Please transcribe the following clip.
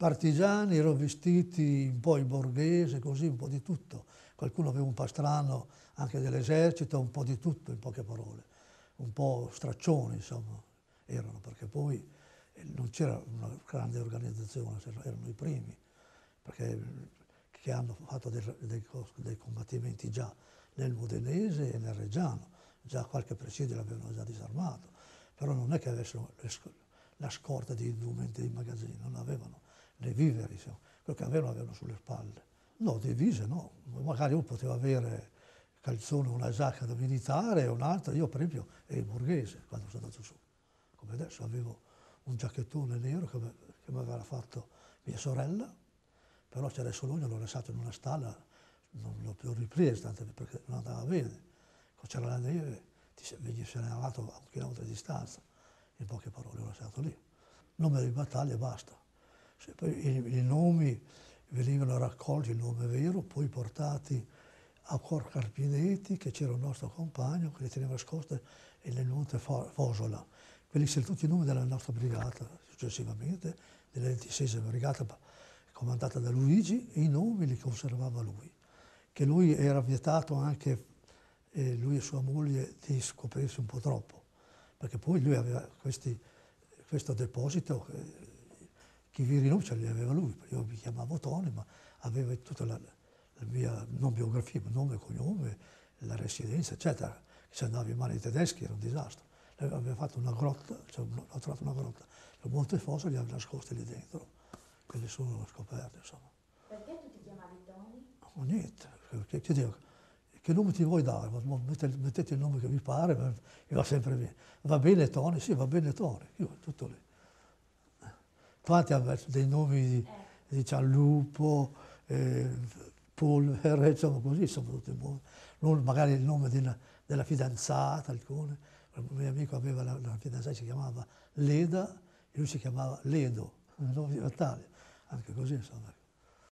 partigiani, erano vestiti un po' in borghese, così, un po' di tutto. Qualcuno aveva un pastrano anche dell'esercito, un po' di tutto, in poche parole. Un po' straccioni, insomma, erano, perché poi non c'era una grande organizzazione, erano i primi, perché che hanno fatto dei combattimenti già nel Modenese e nel Reggiano, già qualche presidio l'avevano già disarmato, però non è che avessero la scorta di indumenti di magazzini, non avevano le viveri, insomma. Quello che avevano sulle spalle. No, divise no, magari uno poteva avere calzone, una giacca da militare e un'altra, io per esempio ero borghese quando sono andato su, come adesso avevo un giacchettone nero che mi aveva fatto mia sorella, però adesso lui l'ho lasciato in una stalla, non l'ho più ripreso, tanto perché non andava bene. Quando c'era la neve, veniva segnalato a 1 chilometro di distanza, in poche parole l'ho lasciato lì. Nome di battaglia e basta. Poi i nomi venivano raccolti, il nome vero, poi portati a Cor Carpinetti, che c'era un nostro compagno che li teneva nascoste nel monte Fosola. Quelli sono tutti i nomi della nostra brigata, successivamente, della 26esima brigata comandata da Luigi, e i nomi li conservava lui. Che lui era vietato anche, lui e sua moglie, di scoprirsi un po' troppo, perché poi lui aveva questo deposito, che i veri nomi ce li aveva lui. Io mi chiamavo Tony, ma aveva tutta la mia, non biografia, ma nome e cognome, la residenza, eccetera. Se andava in mano ai tedeschi era un disastro. Aveva fatto una grotta, cioè, ho trovato una grotta, il Monte Fossa li aveva nascosti lì dentro, e nessuno l'ha scoperto, insomma. Perché tu ti chiamavi Tony? No, niente, che dico, che nome ti vuoi dare? Mettete il nome che vi pare, mi va sempre bene. Va bene Tony? Sì, va bene Tony, io tutto lì. Tanti hanno dei nomi di Cianlupo, Polvere, insomma così, sono tutti buoni. Magari il nome della fidanzata, alcune. Un mio amico aveva la fidanzata, si chiamava Leda, e lui si chiamava Ledo, il nome di battaglia, anche così insomma.